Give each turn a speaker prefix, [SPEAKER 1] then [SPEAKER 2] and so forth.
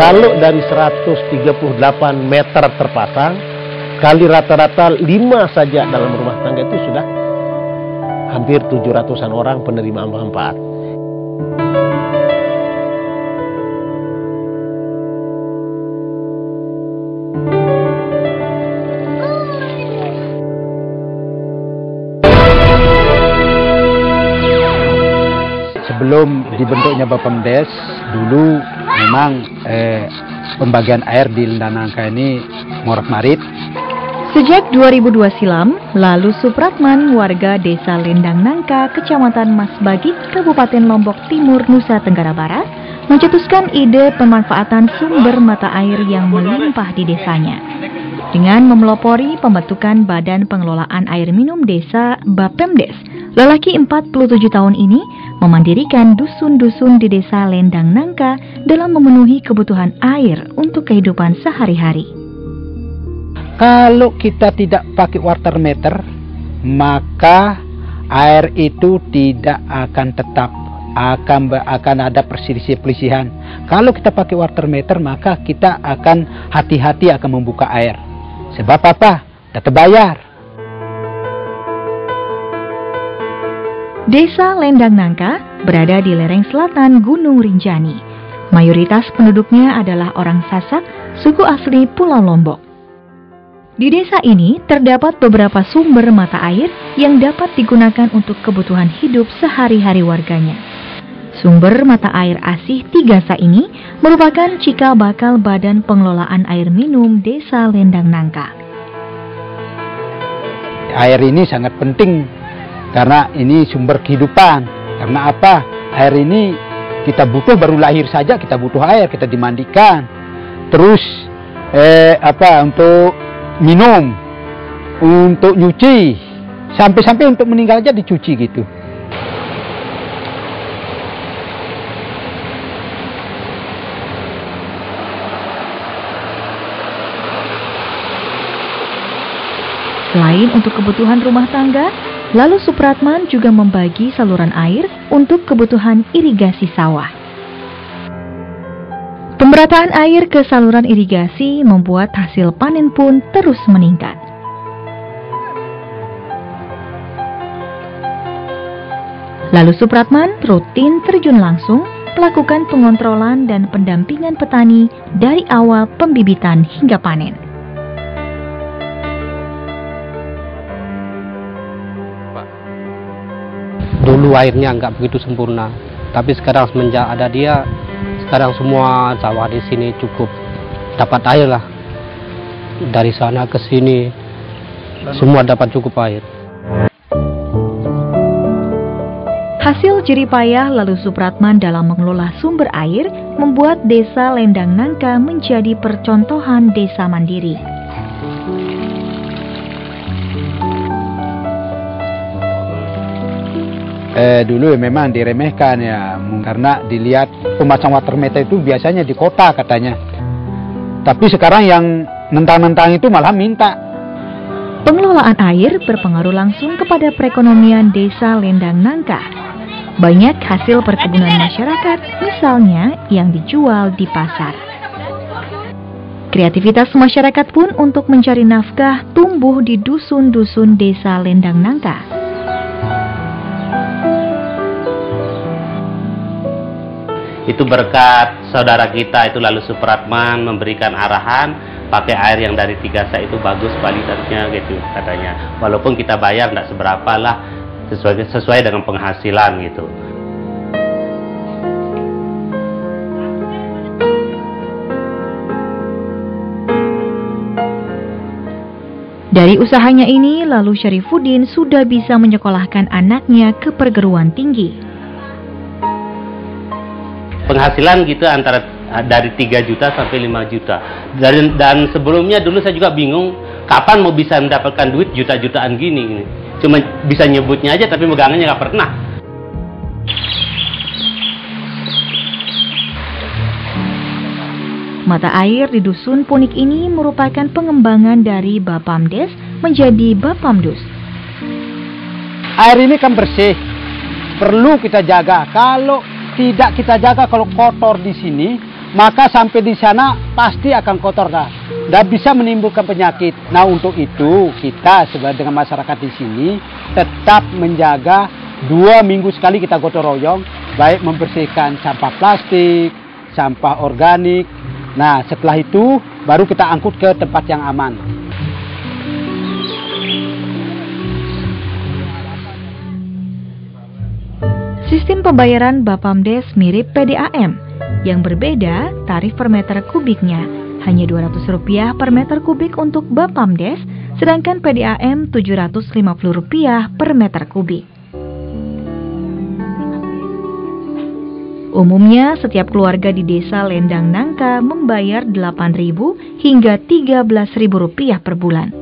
[SPEAKER 1] Kalau dari 138 meter terpasang, kali rata-rata 5 saja dalam rumah tangga itu sudah hampir 700-an orang penerima manfaat.
[SPEAKER 2] Sebelum dibentuknya Bapemdes, dulu memang pembagian air di Lendang Nangka ini morat-marit.
[SPEAKER 3] Sejak 2002 silam, Lalu Supratman, warga desa Lendang Nangka, Kecamatan Masbagih, Kabupaten Lombok Timur, Nusa Tenggara Barat, mencetuskan ide pemanfaatan sumber mata air yang melimpah di desanya. Dengan memelopori pembentukan Badan Pengelolaan Air Minum Desa Bapemdes, lelaki 47 tahun ini memandirikan dusun-dusun di desa Lendang Nangka dalam memenuhi kebutuhan air untuk kehidupan sehari-hari.
[SPEAKER 2] Kalau kita tidak pakai water meter, maka air itu tidak akan tetap, akan ada perselisihan. Kalau kita pakai water meter, maka kita akan hati-hati akan membuka air. Sebab apa? Tidak terbayar.
[SPEAKER 3] Desa Lendang Nangka berada di lereng selatan Gunung Rinjani. Mayoritas penduduknya adalah orang Sasak, suku asli Pulau Lombok. Di desa ini terdapat beberapa sumber mata air yang dapat digunakan untuk kebutuhan hidup sehari-hari warganya. Sumber mata air Asih Tigasa ini merupakan cikal bakal Badan Pengelolaan Air Minum Desa Lendang Nangka.
[SPEAKER 2] Air ini sangat penting karena ini sumber kehidupan. Karena apa? Air ini kita butuh, baru lahir saja kita butuh air, kita dimandikan. Terus untuk minum, untuk nyuci, sampai-sampai untuk meninggal aja dicuci gitu.
[SPEAKER 3] Selain untuk kebutuhan rumah tangga, Lalu Supratman juga membagi saluran air untuk kebutuhan irigasi sawah. Pemerataan air ke saluran irigasi membuat hasil panen pun terus meningkat. Lalu Supratman rutin terjun langsung melakukan pengontrolan dan pendampingan petani dari awal pembibitan hingga panen.
[SPEAKER 4] Dulu airnya nggak begitu sempurna, tapi sekarang semenjak ada dia, sekarang semua sawah di sini cukup dapat air lah. Dari sana ke sini, semua dapat cukup air.
[SPEAKER 3] Hasil jeripayah Lalu Supratman dalam mengelola sumber air membuat desa Lendang Nangka menjadi percontohan desa mandiri.
[SPEAKER 2] Dulu memang diremehkan ya, karena dilihat pemasang water meter itu biasanya di kota katanya. Tapi sekarang yang nentang-nentang itu malah minta.
[SPEAKER 3] Pengelolaan air berpengaruh langsung kepada perekonomian desa Lendang Nangka. Banyak hasil perkebunan masyarakat, misalnya yang dijual di pasar. Kreativitas masyarakat pun untuk mencari nafkah tumbuh di dusun-dusun desa Lendang Nangka.
[SPEAKER 5] Itu berkat saudara kita itu Lalu Supratman memberikan arahan pakai air yang dari Tigasa itu bagus kualitasnya gitu katanya. Walaupun kita bayar tidak seberapa lah, sesuai dengan penghasilan gitu.
[SPEAKER 3] Dari usahanya ini, Lalu Syarifuddin sudah bisa menyekolahkan anaknya ke perguruan tinggi.
[SPEAKER 5] Penghasilan gitu antara dari 3 juta sampai 5 juta. Dan sebelumnya dulu saya juga bingung kapan mau bisa mendapatkan duit juta-jutaan gini. Cuma bisa nyebutnya aja tapi megangannya nggak pernah.
[SPEAKER 3] Mata air di dusun Punik ini merupakan pengembangan dari Bapamdes menjadi Bapamdus.
[SPEAKER 2] Air ini kan bersih, perlu kita jaga. Kalau tidak kita jaga, kalau kotor di sini, maka sampai di sana pasti akan kotor dan bisa menimbulkan penyakit. Nah, untuk itu kita sebagai dengan masyarakat di sini tetap menjaga 2 minggu sekali kita gotong royong, baik membersihkan sampah plastik, sampah organik. Nah, setelah itu baru kita angkut ke tempat yang aman.
[SPEAKER 3] Sistem pembayaran Bapamdes mirip PDAM. Yang berbeda, tarif per meter kubiknya hanya Rp200 per meter kubik untuk Bapamdes, sedangkan PDAM Rp750 per meter kubik. Umumnya, setiap keluarga di desa Lendang Nangka membayar Rp8.000 hingga Rp13.000 per bulan.